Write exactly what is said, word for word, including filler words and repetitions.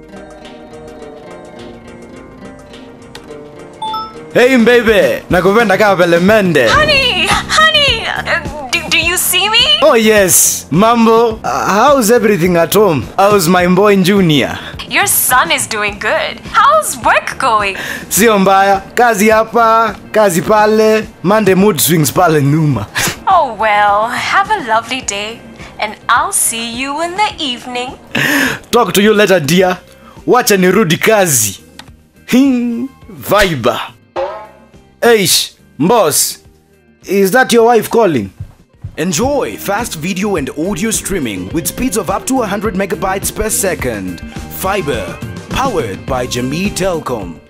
Hey baby, nakupenda kama vile mende. Honey, honey, uh, do, do you see me? Oh yes, mambo. Uh, how's everything at home? How's my boy Junior? Your son is doing good. How's work going? Sio mbaya, kazi hapa, kazi pale, Monday mood swings pale nyuma. Oh well, have a lovely day, and I'll see you in the evening. Talk to you later, dear. Wacha nirudi kazi. Hing, Faiba. Eish, boss, is that your wife calling? Enjoy fast video and audio streaming with speeds of up to one hundred megabytes per second. Faiba, powered by Jamii Telkom.